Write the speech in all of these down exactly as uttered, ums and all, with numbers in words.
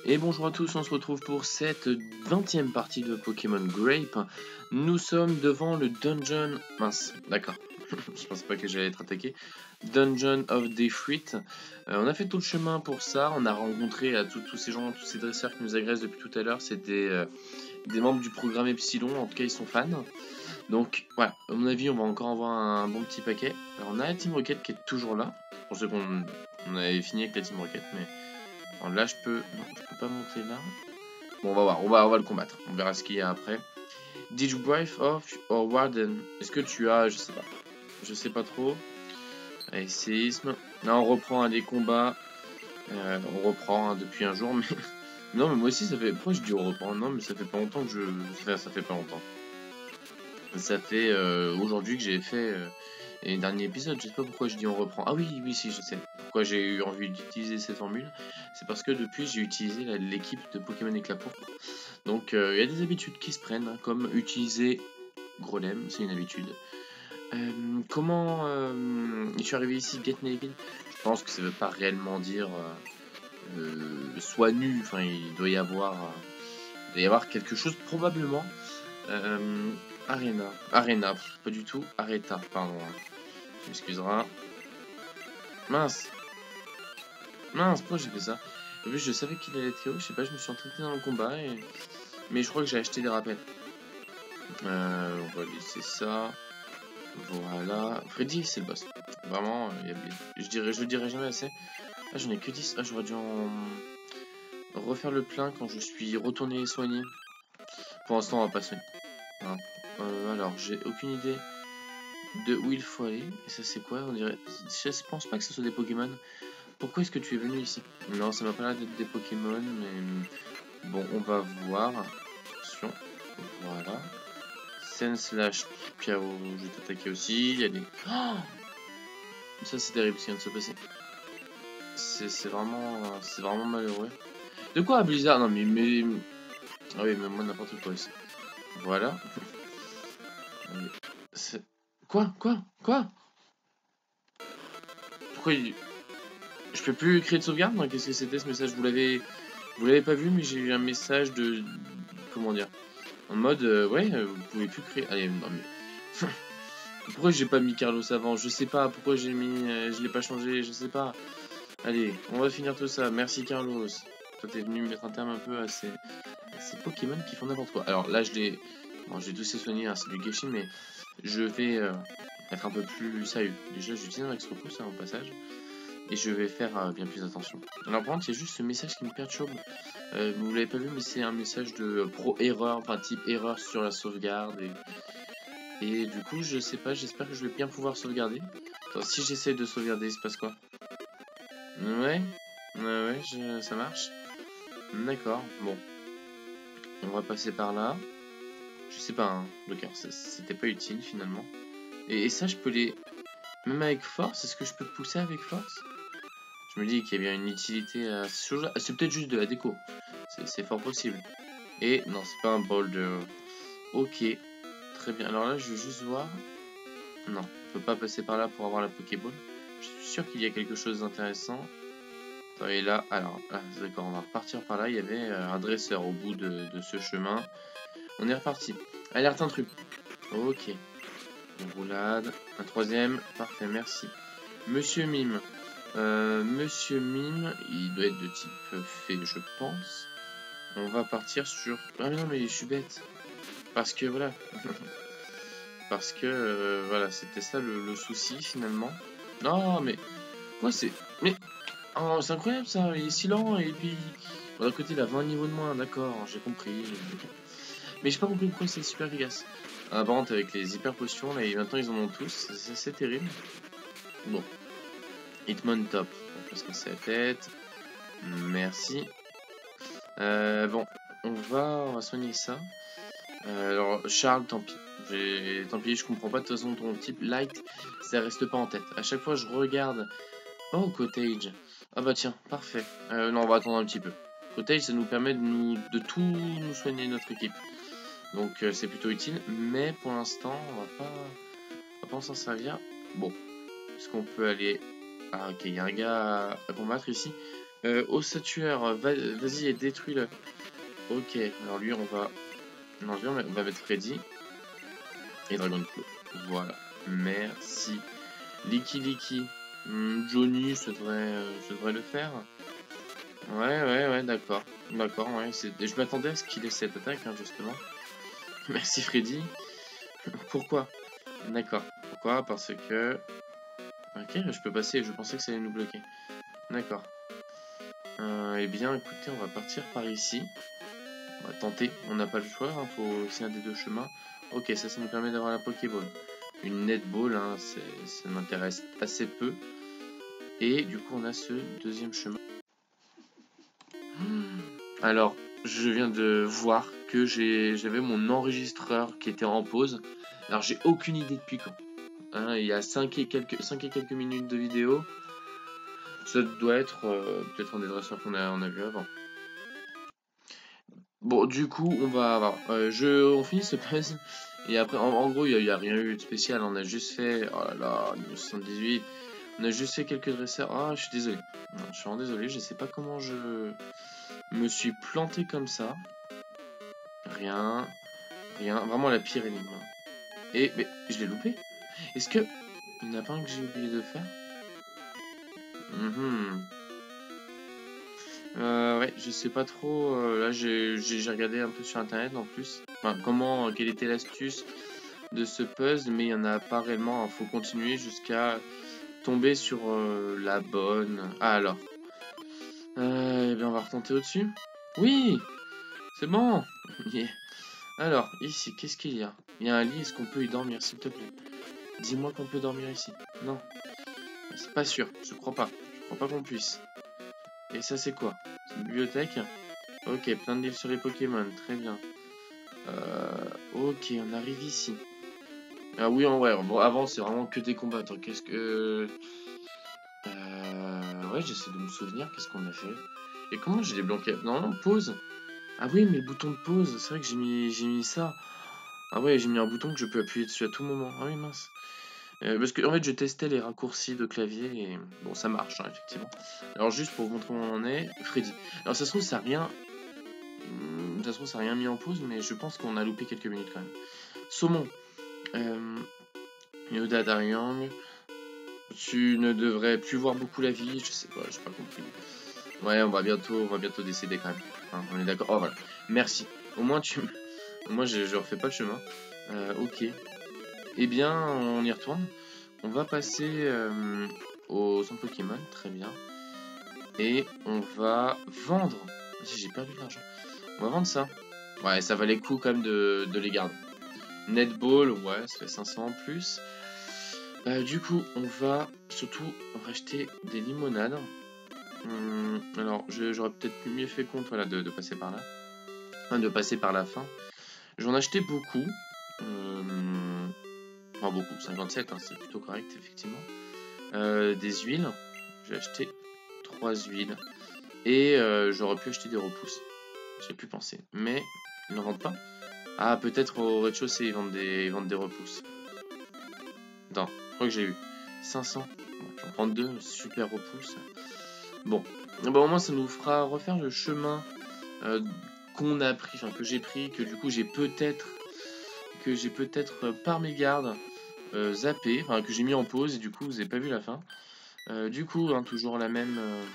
Et bonjour à tous, on se retrouve pour cette vingtième partie de Pokémon Grape. Nous sommes devant le Dungeon... Mince, d'accord, je pensais pas que j'allais être attaqué. Dungeon of Defreet. Euh, on a fait tout le chemin pour ça, on a rencontré à tous ces gens, tous ces dresseurs qui nous agressent depuis tout à l'heure. C'est des, euh, des membres du programme Epsilon, en tout cas ils sont fans. Donc voilà, à mon avis on va encore avoir un bon petit paquet. Alors on a la Team Rocket qui est toujours là. Pour ceux qu'on on avait fini avec la Team Rocket, mais... Alors là je peux... Non, je peux pas monter là. Bon, on va voir, on va, on va le combattre. On verra ce qu'il y a après. Did you brief off or warden? Est-ce que tu as... Je sais pas. Je sais pas trop. Allez, séisme. Là on reprend un des combats. Euh, on reprend hein, depuis un jour, mais... non, mais moi aussi ça fait... Pourquoi je dis on reprend? Non, mais ça fait pas longtemps que je... Enfin, ça fait pas longtemps. Ça fait euh, aujourd'hui que j'ai fait... Euh... Et le dernier épisode, je sais pas pourquoi je dis on reprend. Ah oui, oui, si, je sais. Pourquoi j'ai eu envie d'utiliser cette formule. C'est parce que depuis, j'ai utilisé l'équipe de Pokémon Éclat Pourpre. Donc, il euh, y a des habitudes qui se prennent, hein, comme utiliser Grolem, c'est une habitude. Euh, comment euh, je suis arrivé ici, Get Naked? Je pense que ça veut pas réellement dire euh, euh, soit nu. Enfin, il doit y avoir, euh, il doit y avoir quelque chose, probablement. Euh, Arena. Arena, pff, pas du tout. Areta, pardon. Tu m'excuseras. Mince. Mince, pourquoi j'ai fait ça? En plus, je savais qu'il allait être K O, je sais pas, je me suis entêté dans le combat, et... mais je crois que j'ai acheté des rappels. Euh, on va laisser ça. Voilà. Freddy, c'est le boss. Vraiment, il y a... je dirais, je le dirai jamais assez. Ah, j'en ai que dix. Ah, j'aurais dû en refaire le plein quand je suis retourné soigner. Pour l'instant, on va pas soigner. Hein. Euh, alors, j'ai aucune idée de où il faut aller. Et ça, c'est quoi? On dirait. Je pense pas que ce soit des Pokémon. Pourquoi est-ce que tu es venu ici? Non, ça m'a pas l'air d'être des Pokémon, mais bon, on va voir. Attention, voilà. Sen slash Piao, je vais t'attaquer aussi. Il y a des... Oh, ça c'est terrible ce qui vient de se passer. C'est vraiment, c'est vraiment malheureux. De quoi Blizzard? Non mais, mais... Ah oui, mais moi n'importe quoi ici. Voilà. Quoi? Quoi? Quoi? Pourquoi il... Je peux plus créer de sauvegarde? Qu'est-ce que c'était ce message? Vous l'avez... Vous l'avez pas vu, mais j'ai eu un message de... Comment dire? En mode, euh, ouais, euh, vous pouvez plus créer... Allez, non mais... Pourquoi j'ai pas mis Carlos avant? Je sais pas. Pourquoi j'ai mis... Euh, je l'ai pas changé, je sais pas. Allez, on va finir tout ça. Merci Carlos. Toi t'es venu mettre un terme un peu à ces, à ces Pokémon qui font n'importe quoi. Alors là je l'ai... Bon, j'ai tous soigné, hein, c'est du gâchis, mais je vais euh, être un peu plus sérieux. Déjà j'utilise un Max Repousse hein, au passage. Et je vais faire euh, bien plus attention. Alors par contre il y a juste ce message qui me perturbe. Euh, vous l'avez pas vu mais c'est un message de pro erreur, enfin type erreur sur la sauvegarde. Et, et du coup je sais pas, j'espère que je vais bien pouvoir sauvegarder. Attends, si j'essaie de sauvegarder il se passe quoi? Ouais, ouais, ouais, je... ça marche. D'accord, bon. On va passer par là. Je sais pas, hein, le cœur, c'était pas utile finalement. Et, et ça je peux les... Même avec force, est-ce que je peux pousser avec force? Je me dis qu'il y a bien une utilité à ce chose-là. C'est peut-être juste de la déco. C'est fort possible. Et non, c'est pas un boulder. Ok, très bien. Alors là, je veux juste voir. Non, on peut pas passer par là pour avoir la Pokéball. Je suis sûr qu'il y a quelque chose d'intéressant. Et là, alors, ah, d'accord, on va repartir par là. Il y avait euh, un dresseur au bout de, de ce chemin. On est reparti. Alerte intrus. Ok. Une roulade. Un troisième. Parfait, merci. Monsieur Mime. Euh, Monsieur Mime, il doit être de type fée, je pense. On va partir sur... Ah mais non, mais je suis bête. Parce que, voilà. Parce que, euh, voilà, c'était ça le, le souci, finalement. Non, mais... Quoi, c'est... Mais... Oh, c'est incroyable, ça. Il est si lent, et puis... Bon, d'un côté, il a vingt niveaux de moins, d'accord, j'ai compris. Mais j'ai pas compris pourquoi c'est super efficace. Ah, par contre, avec les hyper potions, là, et maintenant, ils en ont tous. C'est terrible. Bon. Hitmontop. On peut se casser la tête. Merci. Euh, bon, on va, on va soigner ça. Euh, alors, Charles, tant pis. Tant pis, je comprends pas de toute façon ton type. Light, ça reste pas en tête. À chaque fois, je regarde. Oh, Cottage. Ah bah tiens, parfait. Euh, non, on va attendre un petit peu. Cottage, ça nous permet de, nous, de tout nous soigner notre équipe. Donc, euh, c'est plutôt utile. Mais pour l'instant, on va pas, on va pas s'en servir. Bon, est-ce qu'on peut aller... Ah, ok, il y a un gars à, à combattre ici. Euh, Ossatueur, va, vas-y et détruis-le. Ok, alors lui on va... Non, lui on va, on va mettre Freddy. Et Dragon Claw. Voilà, merci. Licky Licky. Hmm, Johnny, ça devrait, euh, ça devrait le faire. Ouais, ouais, ouais, d'accord. D'accord, ouais. Je m'attendais à ce qu'il ait cette attaque, hein, justement. Merci Freddy. Pourquoi? D'accord. Pourquoi? Parce que... Ok, je peux passer, je pensais que ça allait nous bloquer. D'accord. Euh, eh bien, écoutez, on va partir par ici. On va tenter, on n'a pas le choix, hein, faut... c'est un des deux chemins. Ok, ça, ça nous permet d'avoir la Pokéball. Une Netball, hein, ça m'intéresse assez peu. Et du coup, on a ce deuxième chemin. Alors, je viens de voir que j'avais mon enregistreur qui était en pause. Alors, j'ai aucune idée depuis quand. Hein, il y a cinq et quelques, cinq et quelques minutes de vidéo. Ça doit être euh, peut-être un des dresseurs qu'on a, on a vu avant. Bon, du coup, on va avoir. Euh, je, on finit ce puzzle. Et après, en, en gros, il n'y a, a rien eu de spécial. On a juste fait. Oh là là, niveau soixante-dix-huit. On a juste fait quelques dresseurs. Ah, je suis désolé. Non, je suis vraiment désolé. Je sais pas comment je me suis planté comme ça. Rien. Rien. Vraiment la pire énigme. Et. Mais je l'ai loupé. Est-ce que. Il n'y en a pas un que j'ai oublié de faire? mm-hmm. Euh, ouais, je sais pas trop. Euh, là, j'ai regardé un peu sur internet en plus. Enfin, comment, quelle était l'astuce de ce puzzle, mais il y en a pas réellement. Il faut continuer jusqu'à tomber sur euh, la bonne. Ah, alors. Euh, eh bien, on va retenter au-dessus. Oui, c'est bon. Yeah. Alors, ici, qu'est-ce qu'il y a? Il y a un lit. Est-ce qu'on peut y dormir, s'il te plaît? Dis-moi qu'on peut dormir ici. Non. C'est pas sûr. Je crois pas. Je crois pas qu'on puisse. Et ça, c'est quoi? C'est une bibliothèque? Ok, plein de livres sur les Pokémon, très bien. Euh, ok, on arrive ici. Ah oui, en vrai, bon, avant c'est vraiment que des combats. Qu'est-ce que... Euh, ouais, j'essaie de me souvenir, qu'est-ce qu'on a fait? Et comment j'ai débloqué? Non, non, pause. Ah oui, mais le bouton de pause, c'est vrai que j'ai mis, j'ai mis ça. Ah ouais, j'ai mis un bouton que je peux appuyer dessus à tout moment. Ah oui, mince. Euh, parce que en fait, je testais les raccourcis de clavier et bon, ça marche, hein, effectivement. Alors juste pour vous montrer où on en est, Freddy. Alors ça se trouve, ça n'a rien... Ça se trouve, ça n'a rien mis en pause, mais je pense qu'on a loupé quelques minutes quand même. Saumon. Euh, Yoda Daryang. Tu ne devrais plus voir beaucoup la vie. Je sais pas, j'ai pas compris. Ouais, on va bientôt, on va bientôt décéder quand même. Hein, on est d'accord. Oh voilà. Merci. Au moins tu. Moi, je, je refais pas le chemin. Euh, ok. Eh bien, on y retourne. On va passer euh, au centre Pokémon. Très bien. Et on va vendre. J'ai perdu de l'argent. On va vendre ça. Ouais, ça valait le coup quand même de, de les garder. Netball, ouais, ça fait cinq cents en plus. Euh, du coup, on va surtout racheter des limonades. Hum, alors, j'aurais peut-être mieux fait compte voilà, de, de passer par là. Enfin, de passer par la fin. J'en ai acheté beaucoup. Euh, enfin, beaucoup, cinquante-sept, hein, c'est plutôt correct, effectivement. Euh, des huiles. J'ai acheté trois huiles. Et euh, j'aurais pu acheter des repousses. J'ai pu penser. Mais ils ne vendent pas. Ah, peut-être au rez-de-chaussée, ils vendent des, ils vendent des repousses. Attends, je crois que j'ai eu cinq cents. J'en prends deux, super repousse. Bon. bon, au moins ça nous fera refaire le chemin euh, qu'on a pris, enfin que j'ai pris, que du coup j'ai peut-être, que j'ai peut-être euh, par mégarde euh, zappé, enfin que j'ai mis en pause et du coup vous avez pas vu la fin. Euh, du coup, hein, toujours la même, euh,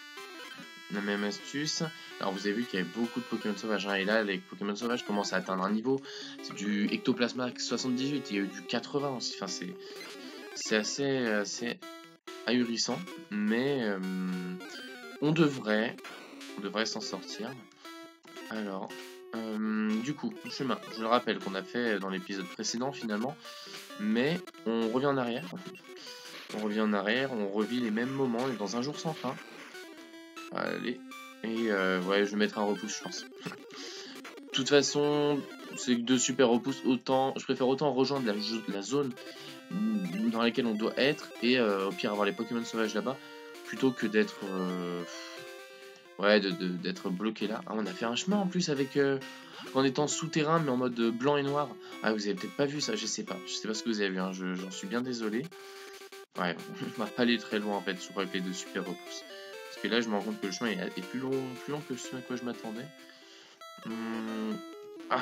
la même astuce. Alors vous avez vu qu'il y avait beaucoup de Pokémon sauvages, hein, et là les Pokémon sauvages commencent à atteindre un niveau. C'est du Ectoplasma soixante-dix-huit, il y a eu du quatre-vingts aussi. Enfin c'est C'est assez, assez ahurissant, mais euh, on devrait, on devrait s'en sortir. Alors, euh, du coup, le chemin, je le rappelle qu'on a fait dans l'épisode précédent finalement, mais on revient en arrière. On revient en arrière, on revit les mêmes moments, on est dans un jour sans fin. Allez, et euh, ouais, je vais mettre un repousse, je pense. De toute façon, c'est deux super repousses, autant, je préfère autant rejoindre la, la zone dans laquelle on doit être et euh, au pire avoir les Pokémon sauvages là-bas plutôt que d'être euh, ouais de, de, d'être bloqué là. Ah, on a fait un chemin en plus avec euh, en étant souterrain mais en mode blanc et noir. Ah, vous avez peut-être pas vu ça, je sais pas, je sais pas ce que vous avez vu, hein. J'en suis bien désolé. Ouais, on va pas aller très loin en fait, je crois avec les deux super repousses. Parce que là, je me rends compte que le chemin est plus long, plus long que ce à quoi je m'attendais. Hum... Ah,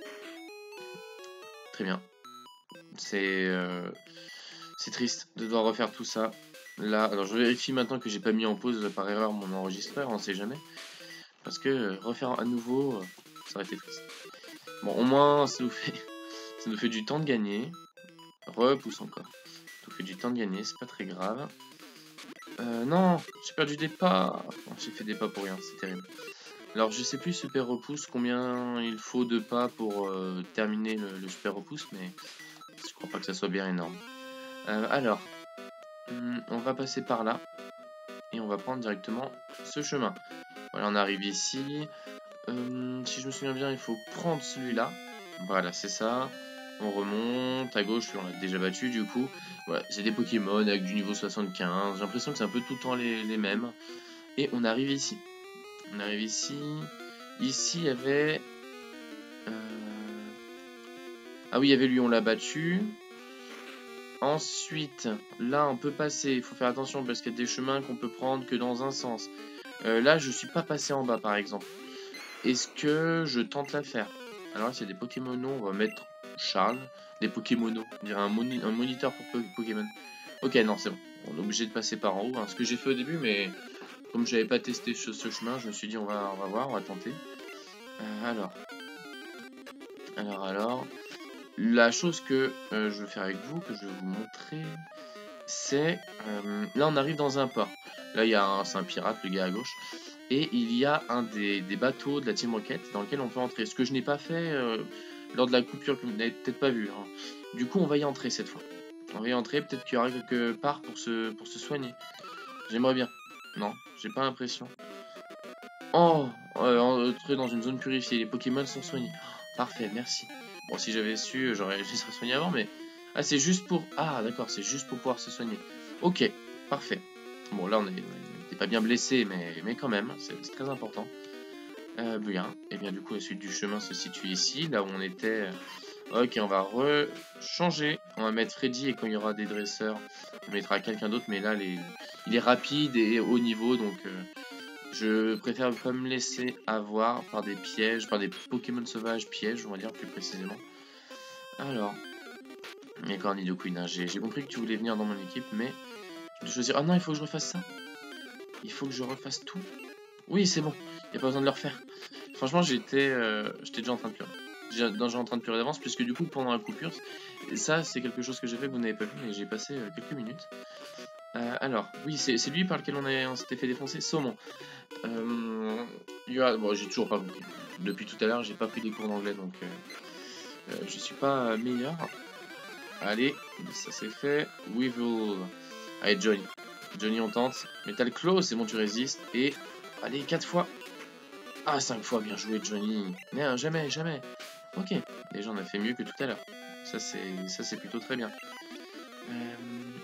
très bien. C'est euh... c'est triste de devoir refaire tout ça. Là, alors je vérifie maintenant que j'ai pas mis en pause par erreur mon enregistreur, on sait jamais. Parce que euh, refaire à nouveau, euh, ça aurait été triste. Bon, au moins, ça nous fait, ça nous fait du temps de gagner. Repousse encore. Ça nous fait du temps de gagner, c'est pas très grave. Euh, non, j'ai perdu des pas. Oh, j'ai fait des pas pour rien, c'est terrible. Alors, je sais plus, super repousse, combien il faut de pas pour euh, terminer le, le super repousse, mais je crois pas que ça soit bien énorme. Euh, alors, hum, on va passer par là. Et on va prendre directement ce chemin. Voilà, on arrive ici. Euh, si je me souviens bien, il faut prendre celui-là. Voilà, c'est ça. On remonte à gauche, on l'a déjà battu du coup. Voilà, c'est des Pokémon avec du niveau soixante-quinze. J'ai l'impression que c'est un peu tout le temps les, les mêmes. Et on arrive ici. On arrive ici. Ici, il y avait... Euh... Ah oui, il y avait lui, on l'a battu. Ensuite, là, on peut passer. Il faut faire attention parce qu'il y a des chemins qu'on peut prendre que dans un sens. Euh, là, je suis pas passé en bas, par exemple. Est-ce que je tente l'affaire? Alors là, s'il y a des Pokémonos, on va mettre Charles. Des Pokémonos, on dirait un, moni un moniteur pour Pokémon. Ok, non, c'est bon. On est obligé de passer par en haut. Hein. Ce que j'ai fait au début, mais comme j'avais pas testé ce, ce chemin, je me suis dit, on va, on va voir, on va tenter. Euh, alors. Alors, alors. La chose que euh, je veux faire avec vous, que je vais vous montrer, c'est... Euh, là, on arrive dans un port. Là, il y a un, c'est un pirate, le gars à gauche. Et il y a un des, des bateaux de la Team Rocket dans lequel on peut entrer. Ce que je n'ai pas fait euh, lors de la coupure, que vous n'avez peut-être pas vu. Hein. Du coup, on va y entrer cette fois. On va y entrer, peut-être qu'il y aura quelque part pour se, pour se soigner. J'aimerais bien. Non, j'ai pas l'impression. Oh, euh, entrer dans une zone purifiée. Les Pokémon sont soignés. Oh, parfait, merci. Bon, si j'avais su, j'aurais je serais soigné avant, mais... Ah, c'est juste pour... Ah, d'accord, c'est juste pour pouvoir se soigner. Ok, parfait. Bon, là, on n'est pas bien blessé, mais, mais quand même, c'est très important. Euh, bien, et bien du coup, la suite du chemin se situe ici, là où on était. Ok, on va re-changer. On va mettre Freddy, et quand il y aura des dresseurs, on mettra quelqu'un d'autre, mais là, les... il est rapide et haut niveau, donc... Euh... Je préfère pas me laisser avoir par des pièges, par des Pokémon sauvages pièges, on va dire plus précisément. Alors, mais Corny de Queen, hein, j'ai compris que tu voulais venir dans mon équipe, mais je vais choisir. Ah non, il faut que je refasse ça. Il faut que je refasse tout. Oui, c'est bon, il n'y a pas besoin de le refaire. Franchement, j'étais euh, déjà en train de pleurer. Déjà en train de pleurer d'avance, puisque du coup, pendant la coupure, ça, c'est quelque chose que j'ai fait que vous n'avez pas vu, mais j'ai passé euh, quelques minutes. Euh, alors, oui, c'est lui par lequel on, on s'était fait défoncer, Saumon. Euh, bon, j'ai toujours pas compris. Depuis tout à l'heure, j'ai pas pris des cours d'anglais, donc euh, euh, je suis pas meilleur. Allez, ça c'est fait. Weevil. Allez, Johnny. Johnny, on tente. Metal Claw, c'est bon, tu résistes. Et, allez, quatre fois. Ah, cinq fois, bien joué, Johnny. Non, jamais, jamais. Ok, déjà, on a fait mieux que tout à l'heure. Ça, c'est plutôt très bien. Euh...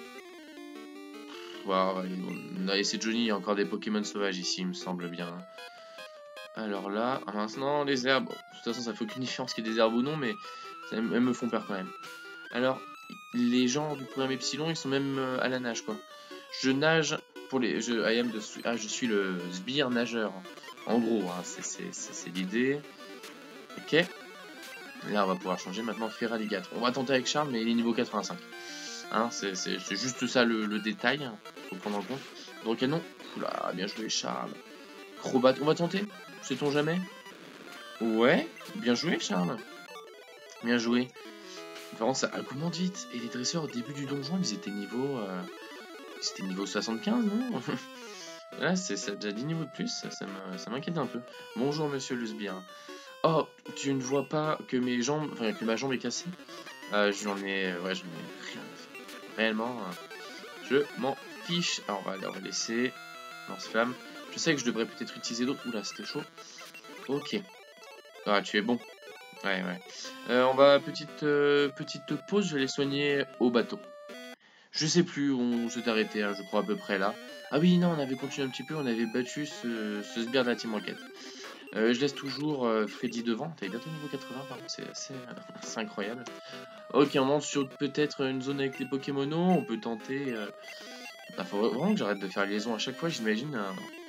Wow, on a laissé Johnny, il y a encore des Pokémon sauvages ici, il me semble bien. Alors là, ah maintenant les herbes, bon, de toute façon ça fait aucune différence qu'il y ait des herbes ou non, mais ça, elles me font peur quand même. Alors, les gens du programme Epsilon, ils sont même euh, à la nage quoi. Je nage pour les... Je, I am the, ah, je suis le sbire nageur, en gros, hein, c'est l'idée. Ok. Là on va pouvoir changer maintenant Feraligatr. On va tenter avec Charles, mais il est niveau quatre-vingt-cinq. Hein, c'est juste ça le, le détail, hein, faut prendre en compte. Donc canon, oula, bien joué Charles. Crobat, on va tenter, sait-on jamais? Ouais, bien joué Charles. Bien joué. Vraiment ça augmente vite. Et les dresseurs au début du donjon, ils étaient niveau... Euh... C'était niveau soixante-quinze, non? Là, c'est déjà dix niveaux de plus, ça, ça m'inquiète un peu. Bonjour monsieur le sbire. Oh, tu ne vois pas que mes jambes, enfin que ma jambe est cassée? euh, J'en ai... Ouais, j'en ai rien à faire. Réellement, je m'en fiche. Alors, on va, on va laisser lance-flamme. Je sais que je devrais peut-être utiliser d'autres. Oula, c'était chaud. Ok. Ah, tu es bon. Ouais, ouais. Euh, on va, petite, euh, petite pause, je vais les soigner au bateau. Je sais plus où on s'est arrêté, hein, je crois à peu près là. Ah oui, non, on avait continué un petit peu, on avait battu ce, ce sbire de la Team Rocket. Euh, je laisse toujours euh, Freddy devant. T'es bientôt niveau quatre-vingts, par contre, c'est assez, euh, incroyable. Ok, on monte sur peut-être une zone avec les Pokémonos. On peut tenter. Euh... Il faut vraiment que j'arrête de faire liaison à chaque fois, j'imagine. Un...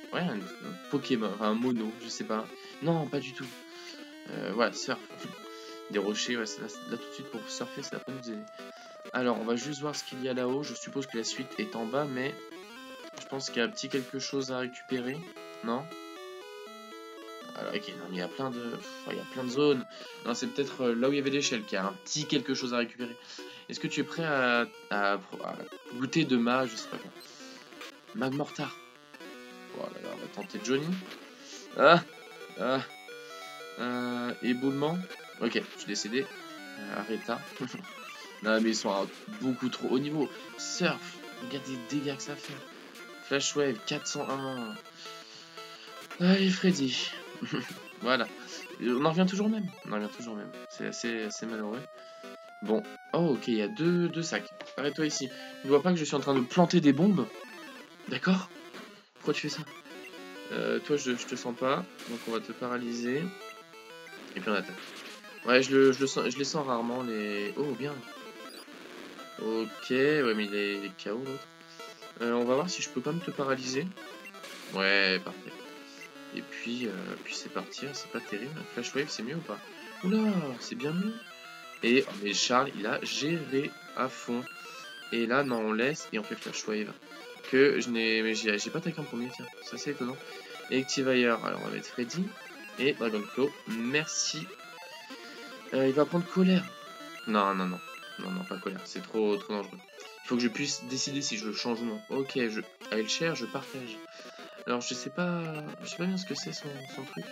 Ouais, un, un Pokémon, enfin un mono, je sais pas. Non, pas du tout. Euh, voilà, surf. Des rochers, ouais, là, là tout de suite pour surfer, ça va pas nous aider. Alors, on va juste voir ce qu'il y a là-haut. Je suppose que la suite est en bas, mais je pense qu'il y a un petit quelque chose à récupérer. Non? Alors, ok, non, mais il y a plein de, pff, il y a plein de zones. Non, c'est peut-être euh, là où il y avait l'échelle qu'il y a un petit quelque chose à récupérer. Est-ce que tu es prêt à, à, à goûter de ma, je sais pas quoi, Magmortar. Voilà, on va tenter Johnny. Ah, ah, euh, éboulement. Ok, je suis décédé. Euh, Arrêta. Non, mais ils sont à beaucoup trop haut niveau. Surf, regarde les dégâts que ça fait. Flash Wave, quatre cent un. Allez, Freddy. Voilà. On en revient toujours au même. On en revient toujours au même. C'est assez, assez malheureux. Bon. Oh, ok, il y a deux, deux sacs. Arrête-toi ici. Tu ne vois pas que je suis en train de planter des bombes? D'accord? Pourquoi tu fais ça? euh, Toi, je, je te sens pas. Donc, on va te paralyser. Et puis, on attaque. Ouais, je, le, je, le sens, je les sens rarement, les... Oh, bien. Ok, ouais, mais il est, il est K O, l'autre. Euh, on va voir si je peux quand même te paralyser. Ouais, parfait. Et puis, euh, puis c'est parti, hein, c'est pas terrible. Flash Wave, c'est mieux ou pas? Oula, c'est bien mieux. Et oh, mais Charles, il a géré à fond. Et là, non, on laisse et on fait Flash Wave. Que je n'ai... Mais j'ai pas attaqué en premier, tiens. Ça, c'est étonnant. Et Activailleur, alors on va mettre Freddy. Et Dragon Claw, merci. Euh, il va prendre colère. Non, non, non. Non, non, pas colère. C'est trop, trop dangereux. Il faut que je puisse décider si je le change ou non. Ok, je... à Elcher, je partage. Alors, je sais pas... Je sais pas bien ce que c'est son, son truc.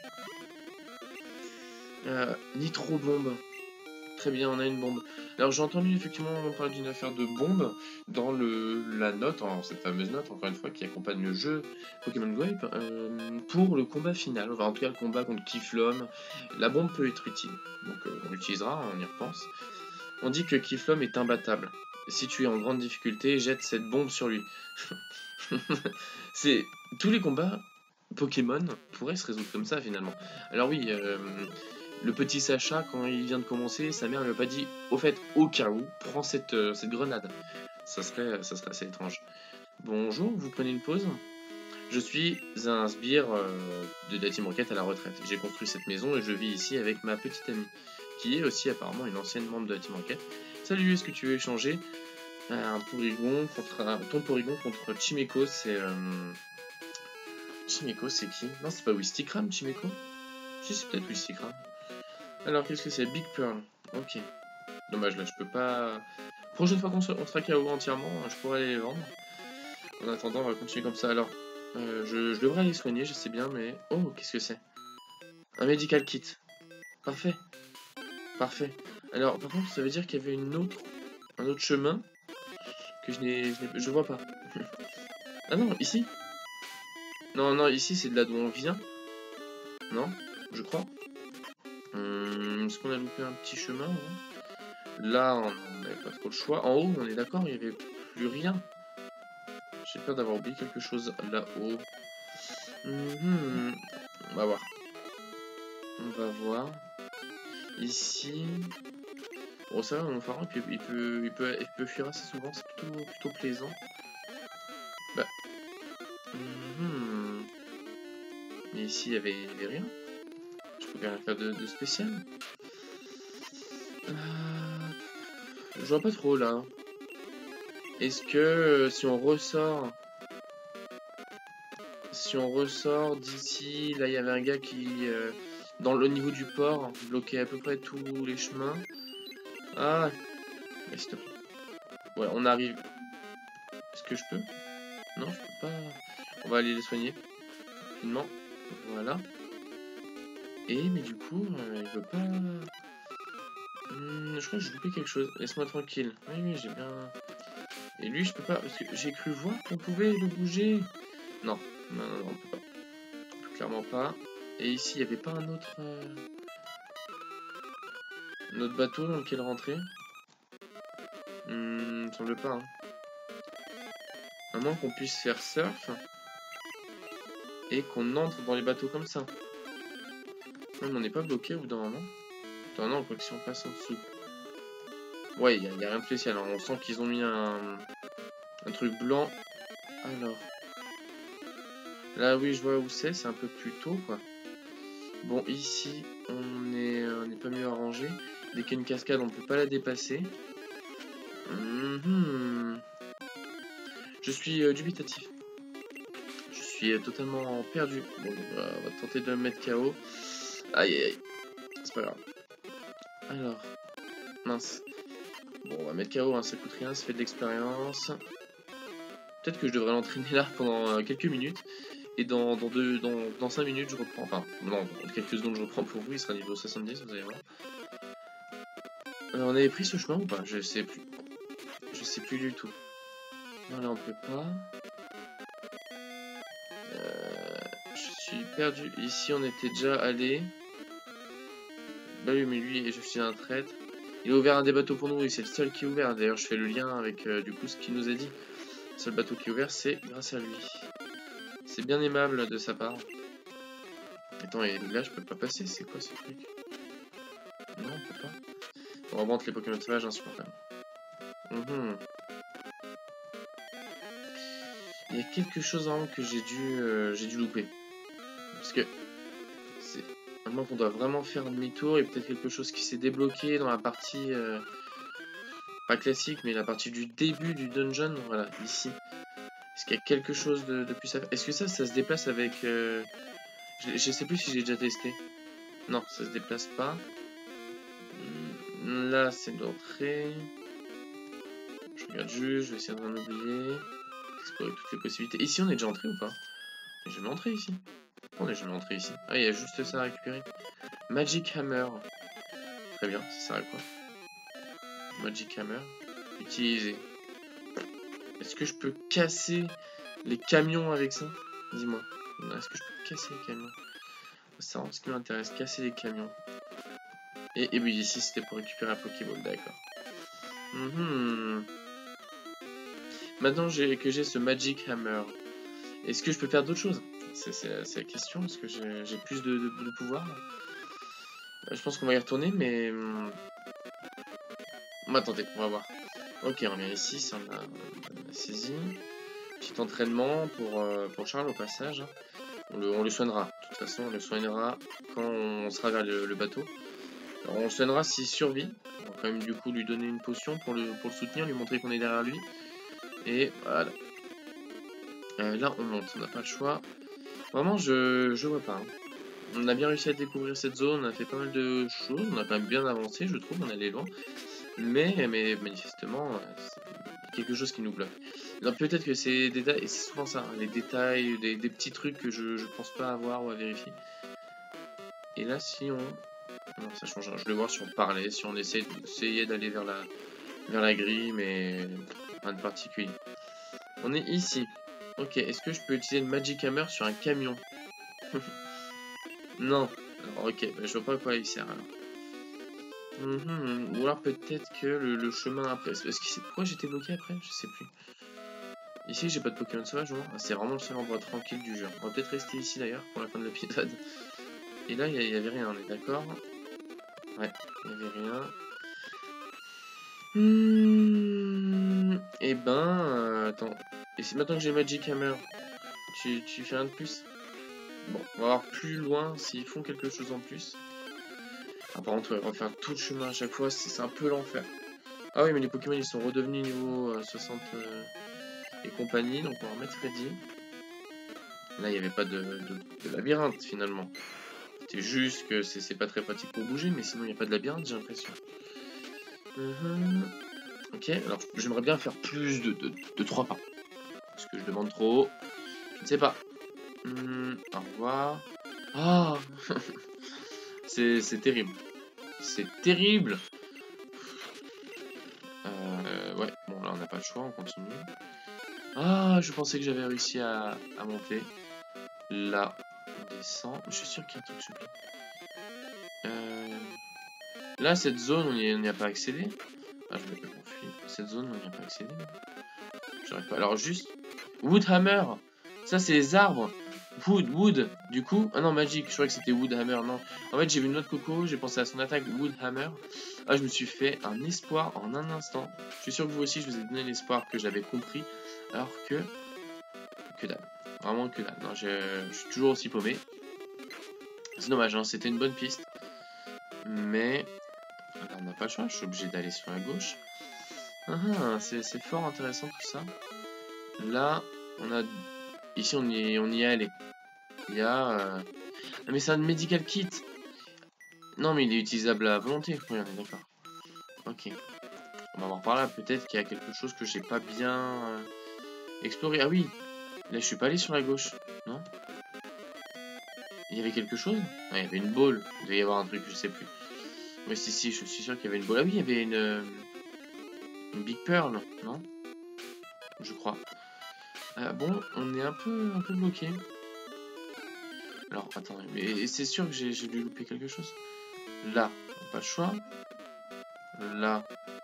Euh, Nitro Bombe. Très bien, on a une bombe. Alors j'ai entendu effectivement on parler d'une affaire de bombe dans le, la note, en, cette fameuse note, encore une fois, qui accompagne le jeu Pokémon Go euh, pour le combat final. Enfin, en tout cas, le combat contre Kiflom. La bombe peut être utile, donc euh, on l'utilisera, on y repense. On dit que Kiflom est imbattable. Si tu es en grande difficulté, jette cette bombe sur lui. C'est tous les combats Pokémon pourraient se résoudre comme ça finalement. Alors oui, euh, le petit Sacha, quand il vient de commencer, sa mère lui a pas dit au fait, au cas où, prends cette, euh, cette grenade. Ça serait, ça serait assez étrange. Bonjour, vous prenez une pause? Je suis un sbire euh, de la Team Rocket à la retraite. J'ai construit cette maison et je vis ici avec ma petite amie, qui est aussi apparemment une ancienne membre de la Team Rocket. Salut, est-ce que tu veux échanger un Porygon contre un, ton Porygon contre Chimeco? C'est euh... Chimeco, c'est qui? Non, c'est pas Wistikram, Chimeco? Si, c'est peut-être Wistikram. Alors, qu'est-ce que c'est? Big Pearl. Ok. Dommage, là, je peux pas... Prochaine fois qu'on se... on sera K O entièrement, je pourrais aller les vendre. En attendant, on va continuer comme ça. Alors, euh, je, je devrais aller soigner, je sais bien, mais... Oh, qu'est-ce que c'est? Un medical kit. Parfait. Parfait. Alors, par contre, ça veut dire qu'il y avait une autre... un autre chemin que je n'ai... Je vois pas. Ah non, ici? Non, non, ici, c'est de là d'où on vient. Non? Je crois. Hum, Est-ce qu'on a loupé un petit chemin? Ouais. Là, on n'avait pas trop le choix. En haut, on est d'accord, il n'y avait plus rien. J'ai peur d'avoir oublié quelque chose là-haut. Mmh, on va voir. On va voir. Ici. Bon, ça va, mon pharaon, il peut, il peut, il peut, il peut fuir assez souvent, c'est plutôt, plutôt plaisant. Bah. Mmh. Mais ici, il n'y avait, il y avait rien. Je peux rien faire de, de spécial. Euh... Je vois pas trop là. Est-ce que euh, si on ressort, si on ressort d'ici, là il y avait un gars qui, euh, dans le niveau du port, bloquait à peu près tous les chemins. Ah, mais s'il te plaît. Ouais, on arrive. Est-ce que je peux? Non, je peux pas. On va aller les soigner rapidement. Voilà. Et mais du coup, euh, il veut pas. Hum, je crois que j'ai loupé quelque chose. Laisse-moi tranquille. Oui, oui, j'ai bien. Et lui, je peux pas, parce que j'ai cru voir qu'on pouvait le bouger. Non, non, non, non, on peut pas. On peut clairement pas. Et ici, il n'y avait pas un autre... Euh... Un autre bateau dans lequel rentrer? Hmm, il me semble pas. Hein. À moins qu'on puisse faire surf. Et qu'on entre dans les bateaux comme ça. Non, mais on n'est pas bloqué au bout d'un moment. Attends, non, quoi que si on passe en dessous. Ouais, il n'y a, a rien de spécial. Hein. On sent qu'ils ont mis un... Un truc blanc. Alors... Là, oui, je vois où c'est. C'est un peu plus tôt, quoi. Bon, ici, on est, on n'est pas mieux arrangé. Dès qu'il y a une cascade, on ne peut pas la dépasser. Mm-hmm. Je suis euh, dubitatif. Je suis euh, totalement perdu. Bon, on va, on va tenter de le mettre K O. Aïe, aïe, aïe. C'est pas grave. Alors, mince. Bon, on va mettre K O, hein, ça coûte rien, ça fait de l'expérience. Peut-être que je devrais l'entraîner là pendant euh, quelques minutes. Et dans, dans, deux, dans, dans cinq minutes, je reprends. Enfin, non, dans quelques secondes, je reprends pour vous. Il sera niveau soixante-dix, vous allez voir. Euh, on avait pris ce chemin ou pas? Je sais plus. Je sais plus du tout. Non, là, on peut pas. Euh, je suis perdu. Ici, on était déjà allé. Bah oui, mais lui, je suis un traître. Il a ouvert un des bateaux pour nous et c'est le seul qui est ouvert. D'ailleurs, je fais le lien avec euh, du coup ce qu'il nous a dit. Le seul bateau qui est ouvert, c'est grâce à lui. C'est bien aimable de sa part. Attends, et là, je peux pas passer. C'est quoi ce truc? Non, on peut pas. On remonte les Pokémon sauvages insupportables. Mmh. Il y a quelque chose vraiment que j'ai dû, euh, j'ai dû louper. Parce que c'est à moins qu'on doit vraiment faire demi-tour et peut-être quelque chose qui s'est débloqué dans la partie euh, pas classique, mais la partie du début du dungeon. Voilà, ici. Est-ce qu'il y a quelque chose de, de plus à faire? Est-ce que ça, ça se déplace avec... Euh... Je, je sais plus si j'ai déjà testé. Non, ça se déplace pas. Là, c'est l'entrée. Je regarde juste, je vais essayer de rien oublier. Explorer toutes les possibilités. Ici, on est déjà entré ou pas? On est jamais entré ici. On est jamais entré ici. Ah, il y a juste ça à récupérer. Magic Hammer. Très bien, ça sert à quoi? Magic Hammer. Utiliser. Est-ce que je peux casser les camions avec ça? Dis-moi. Est-ce que je peux casser les camions? C'est vraiment ce qui m'intéresse, casser les camions. Et, et oui, ici c'était pour récupérer un Pokéball, d'accord. Mmh. Maintenant que j'ai ce Magic Hammer, est-ce que je peux faire d'autres choses? C'est la question, est-ce que j'ai plus de, de, de pouvoir? Je pense qu'on va y retourner, mais... On va tenter, on va voir. Ok, on vient ici, ça on a, on a saisi. Petit entraînement pour, euh, pour Charles au passage. On le, on le soignera, de toute façon on le soignera quand on sera vers le, le bateau. Alors, on le soignera s'il survit. On va quand même du coup lui donner une potion pour le, pour le soutenir, lui montrer qu'on est derrière lui. Et voilà. Euh, là on monte, on n'a pas le choix. Vraiment je, je vois pas. Hein. On a bien réussi à découvrir cette zone, on a fait pas mal de choses, on a quand même bien avancé je trouve, on allait loin. Mais, mais manifestement, c'est quelque chose qui nous bloque. Peut-être que c'est des détails, et c'est souvent ça, hein, les détails, des, des petits trucs que je, je pense pas avoir ou à vérifier. Et là, si on... Non, ça change rien. Je vais voir si on parlait, si on essaie essayait d'aller vers la, vers la grille, mais rien de particulier. On est ici. Ok, est-ce que je peux utiliser le Magic Hammer sur un camion? Non. Alors, ok, bah, je vois pas à quoi il sert alors. Mmh, ou alors peut-être que le, le chemin après. Parce que c'est pourquoi j'étais bloqué après? Je sais plus. Ici j'ai pas de Pokémon sauvage, ah, c'est vraiment le seul endroit tranquille du jeu. On va peut-être rester ici d'ailleurs pour la fin de l'épisode. Et là il y, y avait rien, on est d'accord? Ouais, il y avait rien. Mmh, et ben, euh, attends. Et c'est maintenant que j'ai Magic Hammer, tu, tu fais un de plus? Bon, on va voir plus loin s'ils font quelque chose en plus. Ah, par contre, ouais, refaire tout le chemin à chaque fois, c'est un peu l'enfer. Ah oui, mais les Pokémon ils sont redevenus niveau euh, soixante euh, et compagnie, donc on va remettre Freddy. Là, il n'y avait pas de, de, de labyrinthe finalement. C'est juste que c'est pas très pratique pour bouger, mais sinon il n'y a pas de labyrinthe, j'ai l'impression. Mmh. Ok, alors j'aimerais bien faire plus de, de, de trois pas. Est-ce que je demande trop? Je ne sais pas. Mmh, au revoir. Ah oh c'est terrible. C'est terrible. Euh, ouais, bon là on n'a pas le choix, on continue. Ah, je pensais que j'avais réussi à, à monter. Là, on descend. Je suis sûr qu'il y a un truc sur là. Euh... Là, cette zone, on n'y a pas accédé. Ah, je vais m'enfuir. Cette zone, on n'y a pas accédé. J'arrive pas. Alors, juste. Woodhammer. Ça, c'est les arbres. Wood, Wood. Du coup. Ah non, Magic. Je croyais que c'était Woodhammer. Non. En fait, j'ai vu une autre coco. J'ai pensé à son attaque Woodhammer. Ah, je me suis fait un espoir en un instant. Je suis sûr que vous aussi, je vous ai donné l'espoir que j'avais compris. Alors que. que dalle. Vraiment que dalle. Non, je, je suis toujours aussi paumé. C'est dommage, hein, c'était une bonne piste. Mais là, on n'a pas le choix, je suis obligé d'aller sur la gauche. Ah, ah, c'est fort intéressant tout ça. Là, on a... Ici, on y, on y est allé. Il y a... Euh... Ah, mais c'est un medical kit. Non, mais il est utilisable à volonté. Oui, on est d'accord. Ok. On va voir par là. Peut-être qu'il y a quelque chose que j'ai pas bien euh, exploré. Ah oui. Là, je suis pas allé sur la gauche. Non? Il y avait quelque chose? Ah, il y avait une boule. Il devait y avoir un truc, je sais plus. Oui, si, si, je suis sûr qu'il y avait une boule. Ah oui, il y avait une... Euh, une Big Pearl, non? Je crois. Euh, bon, on est un peu, un peu bloqué. Alors, attendez. Mais c'est sûr que j'ai dû louper quelque chose. Là, pas le choix. Là.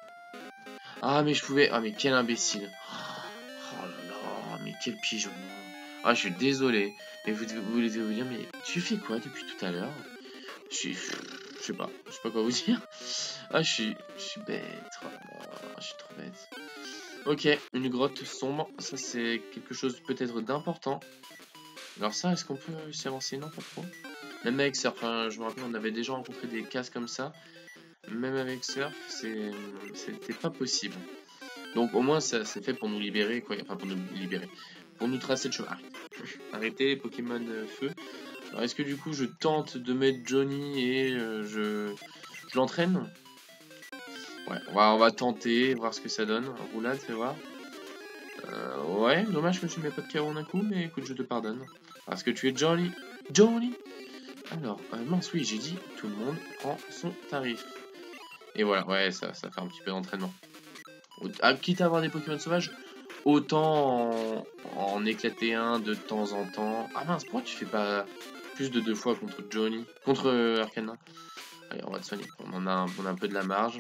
Ah, mais je pouvais... Ah, mais quel imbécile. Oh là là, mais quel pigeon. Ah, je suis désolé. Mais vous, vous voulez vous dire, mais tu fais quoi depuis tout à l'heure? Je suis... Je sais pas. Je sais pas quoi vous dire. Ah, je suis... Je suis bête. Oh là là, je suis trop bête. Ok, une grotte sombre. Ça, c'est quelque chose peut-être d'important. Alors ça, est-ce qu'on peut s'y avancer? Non, pas trop. Même avec Surf, hein, je me rappelle, on avait déjà rencontré des cases comme ça. Même avec Surf, c'était pas possible. Donc au moins, ça c'est fait pour nous libérer, quoi. Enfin, pour nous libérer. Pour nous tracer le chemin. Arrête. Arrêtez les Pokémon euh, feu. Alors est-ce que du coup, je tente de mettre Johnny et euh, je, je l'entraîne? Ouais, on va, on va tenter, voir ce que ça donne. Roulade, fais voir. Euh, ouais, dommage que tu mets pas de K O d'un coup, mais écoute, je te pardonne. Parce que tu es Johnny. Johnny. Alors, euh, mince, oui, j'ai dit, tout le monde prend son tarif. Et voilà, ouais, ça, ça fait un petit peu d'entraînement. Ah, quitte à avoir des Pokémon sauvages, autant en, en éclater un de temps en temps. Ah mince, pourquoi tu fais pas plus de deux fois contre Johnny? Contre euh, Arcana? Allez, on va te soigner. On en a un, on a un peu de la marge.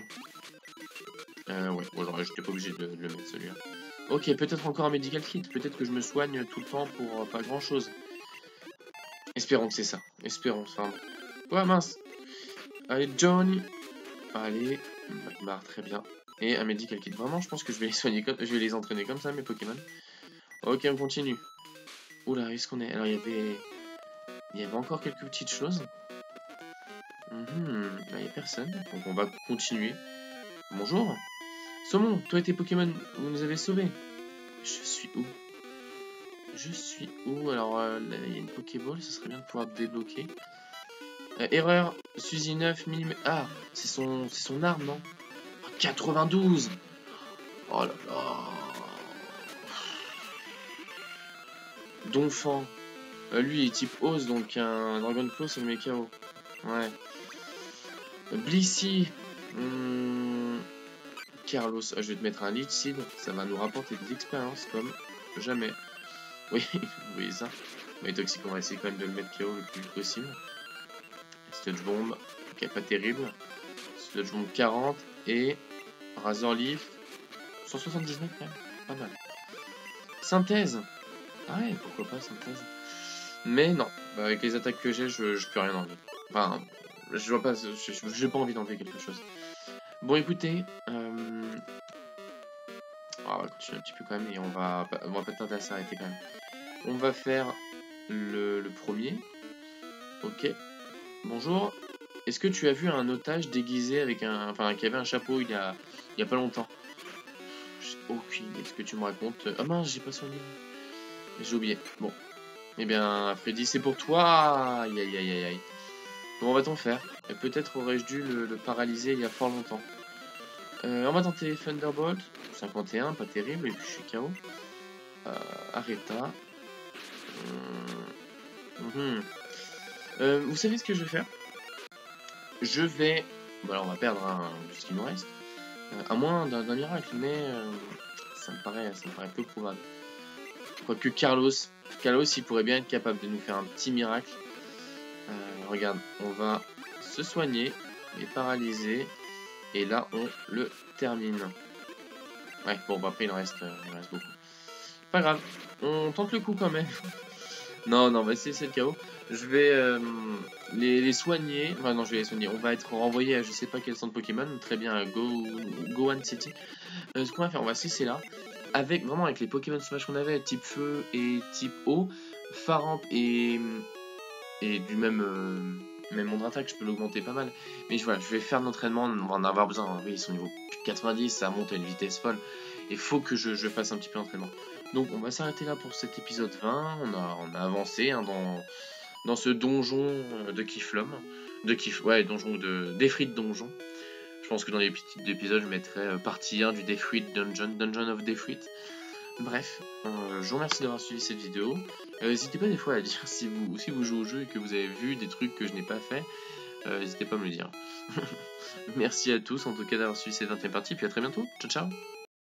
Euh, ouais, bon, genre, j'étais pas obligé de, de le mettre celui-là. Ok, peut-être encore un medical kit. Peut-être que je me soigne tout le temps pour euh, pas grand-chose. Espérons que c'est ça. Espérons. Enfin, ouais, mince. Allez, Johnny. Allez, Magmar, très bien. Et un medical kit. Vraiment, je pense que je vais les soigner comme... Je vais les entraîner comme ça, mes Pokémon. Ok, on continue. Oula, est-ce qu'on est... Alors, il y avait... Il y avait encore quelques petites choses. Mm-hmm. Là, il n'y a personne. Donc, on va continuer. Bonjour. Saumon, toi et tes Pokémon, vous nous avez sauvés. Je suis où? Je suis où? Alors, euh, là, il y a une Pokéball. Ce serait bien de pouvoir débloquer. Euh, erreur. Suzy neuf millimètres. Ah, c'est son... c'est son arme, non? quatre-vingt-douze. Oh là là. Donphan. Euh, lui, il est type Ose, donc un Dragon Claw, ça le met K O. Ouais. Blissey. Hum... Carlos. Ah, je vais te mettre un Leech Seed. Ça va nous rapporter des expériences comme jamais. Oui, vous voyez ça. Mais Toxic, on va essayer quand même de le mettre K O le plus vite possible. Sludge Bomb. Ok, pas terrible. Sludge Bomb quarante. Et Razor Leaf. cent soixante-dix-neuf quand même. Pas mal. Synthèse. Ah ouais, pourquoi pas synthèse. Mais non, bah avec les attaques que j'ai, je, je peux rien enlever. Enfin, je vois pas, j'ai pas envie d'enlever quelque chose. Bon, écoutez, euh... oh, on va continuer un petit peu quand même et on va, on va pas tarder à s'arrêter quand même. On va faire le, le premier. Ok. Bonjour. Est-ce que tu as vu un otage déguisé avec un, enfin, qui avait un chapeau il y a, il y a pas longtemps? J'ai aucune idée de ce que tu me racontes. Ah mince, j'ai pas soigné. J'ai oublié. Bon. Eh bien, Freddy, c'est pour toi. Aïe, aïe, aïe, aïe, aïe. Comment va-t-on faire? Peut-être aurais-je dû le, le paralyser il y a fort longtemps. Euh, on va tenter Thunderbolt. cinquante et un, pas terrible. Et puis je suis K O. Euh, Arrêta. Hum. Hum. Euh, vous savez ce que je vais faire? Je vais... Bon, alors on va perdre hein, ce qu'il nous reste. Euh, à moins d'un miracle, mais euh, ça, me paraît, ça me paraît peu probable. Quoique Carlos... Carlos, il pourrait bien être capable de nous faire un petit miracle. Euh, regarde, on va se soigner, les paralyser, et là on le termine. Ouais, bon, bah, après il en reste, euh, il en reste beaucoup. Pas grave, on tente le coup quand même. non, non, bah, c'est le chaos. Je vais euh, les, les soigner. Enfin, non, je vais les soigner. On va être renvoyé à je sais pas quel centre Pokémon. Très bien, à Go, Gohan City. Euh, ce qu'on va faire, on va se laisser là. avec vraiment avec les Pokémon Smash qu'on avait, type feu et type eau, Faramp et, et du même, euh, même Mondre attaque, je peux l'augmenter pas mal. Mais voilà, je vais faire de l'entraînement, on va en avoir besoin. Hein. Oui, son niveau quatre-vingt-dix, ça monte à une vitesse folle. Il faut que je, je fasse un petit peu d'entraînement. Donc on va s'arrêter là pour cet épisode vingt. On a, on a avancé hein, dans, dans ce donjon de Kiflom. De Kif, ouais, donjon de Defrit donjon. Je pense que dans les petits épisodes, je mettrai euh, partie un du Defrit Dungeon, Dungeon of Defrit. Bref, euh, je vous remercie d'avoir suivi cette vidéo. Euh, n'hésitez pas des fois à dire si vous, si vous jouez au jeu et que vous avez vu des trucs que je n'ai pas fait. Euh, n'hésitez pas à me le dire. Merci à tous en tout cas d'avoir suivi cette vingtième partie, puis à très bientôt. Ciao ciao.